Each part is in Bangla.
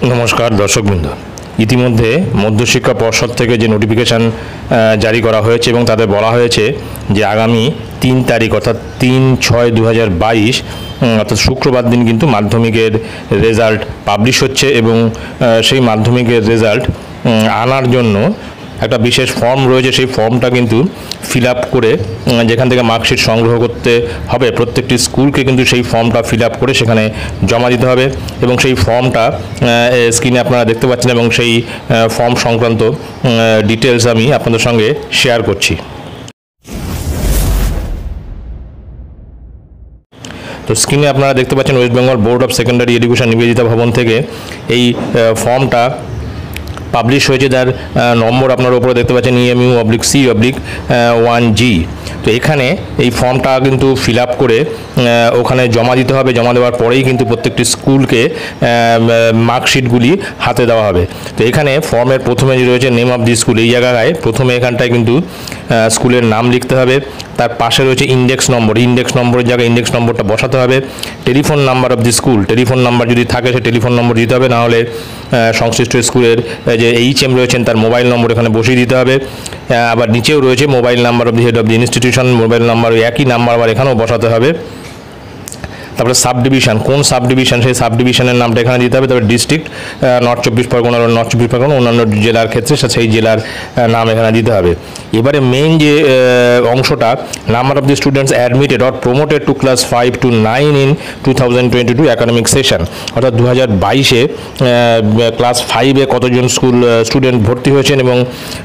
নমস্কার দর্শকবৃন্দ, ইতিমধ্যে মধ্যশিক্ষা পর্ষদ থেকে যে নোটিফিকেশান জারি করা হয়েছে এবং তাদের বলা হয়েছে যে আগামী 3 তারিখ অর্থাৎ 3/6/2022 অর্থাৎ শুক্রবার দিন কিন্তু মাধ্যমিকের রেজাল্ট পাবলিশ হচ্ছে এবং সেই মাধ্যমিকের রেজাল্ট আনার জন্য একটা বিশেষ ফর্ম রয়েছে। সেই ফর্মটা কিন্তু ফিল আপ করে যেখান থেকে মার্কশিট সংগ্রহ করতে হবে প্রত্যেকটি স্কুলকে কিন্তু সেই ফর্মটা ফিল আপ করে সেখানে জমা দিতে হবে এবং সেই ফর্মটা স্ক্রিনে আপনারা দেখতে পাচ্ছেন এবং সেই ফর্ম সংক্রান্ত ডিটেলস আমি আপনাদের সঙ্গে শেয়ার করছি। তো স্ক্রিনে আপনারা দেখতে পাচ্ছেন West Bengal Board of Secondary Education Nivedita Bhavan থেকে এই ফর্মটা পাবলিশ হয়েছে। তার নম্বর আপনারা উপরে দেখতে পাচ্ছেন EMU/C/1G। তো এখানে এই ফর্মটা কিন্তু ফিল আপ করে ওখানে জমা দিতে হবে। জমা দেওয়ার পরেই কিন্তু প্রত্যেকটি স্কুলকে মার্কশিটগুলি হাতে দেওয়া হবে। তো এখানে ফর্মের প্রথমে যে রয়েছে নেম অফ দি স্কুল, এই জায়গায় প্রথমে এখানটায় কিন্তু স্কুলের নাম লিখতে হবে। তার পাশে রয়েছে ইন্ডেক্স নম্বর, ইন্ডেক্স নম্বরের জায়গায় ইন্ডেক্স নম্বরটা বসাতে হবে। Telephone number of the school, telephone number যদি থাকে সে টেলিফোন নম্বর দিতে হবে, নাহলে সংশ্লিষ্ট স্কুলের যে HM রয়েছেন তার মোবাইল নম্বর এখানে বসিয়ে দিতে হবে। আবার নিচেও রয়েছে mobile number of the head of the institution, mobile number একই নাম্বার আবার এখানেও বসাতে হবে। তারপরে সাব ডিভিশন, কোন সাব ডিভিশন সেই সাব ডিভিশনের নামটা এখানে দিতে হবে। তারপরে ডিস্ট্রিক্ট নর্থ চব্বিশ পরগনা, অন্যান্য জেলার ক্ষেত্রে সেই জেলার নাম এখানে দিতে হবে। এবারে মেইন যে অংশটা, number of the students admitted or promoted to class 5 to 9 in 2022 academic session, অর্থাৎ 2022-এ ক্লাস 5-এ কতজন স্টুডেন্ট ভর্তি হয়েছেন এবং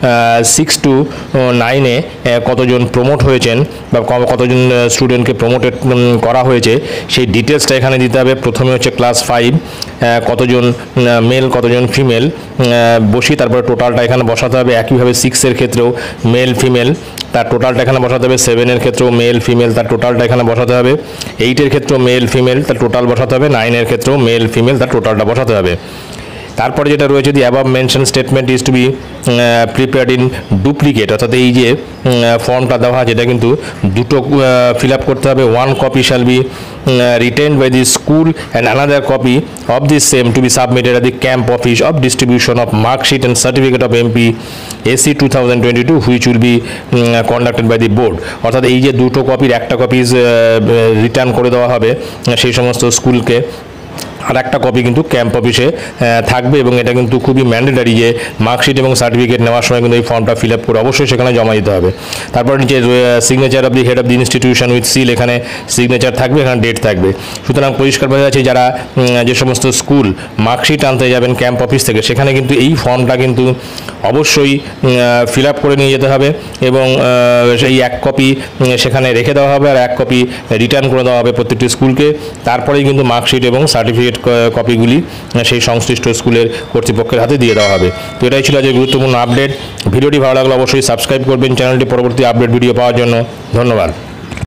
6 to 9-এ কতজন প্রমোট হয়েছেন বা কতজন স্টুডেন্টকে প্রমোটেড করা হয়েছে সেই ডিটেলসটা এখানে দিতে হবে। প্রথমে হচ্ছে ক্লাস 5 কতজন মেল কতজন ফিমেল বসি, তারপরে টোটালটা এখানে বসাতে হবে। একইভাবে 6-এর ক্ষেত্রেও মেল ফিমেল তার টোটালটা এখানে বসাতে হবে। 7-এর ক্ষেত্রেও মেল ফিমেল তার টোটালটা এখানে বসাতে হবে। 8-এর ক্ষেত্রেও মেল ফিমেল তার টোটাল বসাতে হবে। 9-এর ক্ষেত্রেও মেল ফিমেল তার টোটালটা বসাতে হবে। তারপরে যেটা রয়েছে, the above mention statement is to be prepared in duplicate, অর্থাৎ এই যে ফর্মটা দেওয়া আছে এটা কিন্তু দুটো ফিল আপ করতে হবে। 1 copy shall be retained by the school and another copy of the same to be submitted at the camp office of distribution of mark sheet and certificate of MPSC 2022 which will be conducted by the board। অর্থাৎ এই যে দুটো কপির একটা কপি রিটার্ন করে দেওয়া হবে সেই সমস্ত স্কুলকে, আর একটা কপি কিন্তু ক্যাম্প অফিসে থাকবে এবং এটা কিন্তু খুবই ম্যান্ডেটারি যে মার্কশিট এবং সার্টিফিকেট নেওয়ার সময় কিন্তু এই ফর্মটা ফিল আপ করে অবশ্যই সেখানে জমা দিতে হবে। তারপর নিচে signature of the head of the institution with seal, এখানে সিগনেচার থাকবে, এখানে ডেট থাকবে। সুতরাং পরিষ্কার বোঝা যাচ্ছে যারা যে সমস্ত স্কুল মার্কশিট আনতে যাবেন ক্যাম্প অফিস থেকে সেখানে কিন্তু এই ফর্মটা কিন্তু অবশ্যই ফিল আপ করে নিয়ে যেতে হবে এবং সেই 1 কপি সেখানে রেখে দেওয়া হবে আর 1 কপি রিটার্ন করে দেওয়া হবে প্রত্যেকটি স্কুলকে। তারপরেই কিন্তু মার্কশিট এবং সার্টিফিকেট কপিগুলি সেই সংশ্লিষ্ট স্কুলের কর্তৃপক্ষের হাতে দিয়ে দেওয়া হবে। তো এটাই ছিল আজকের গুরুত্বপূর্ণ আপডেট। ভিডিওটি ভালো লাগলে অবশ্যই সাবস্ক্রাইব করবেন চ্যানেলটি পরবর্তী আপডেট ভিডিও পাওয়ার জন্য। ধন্যবাদ।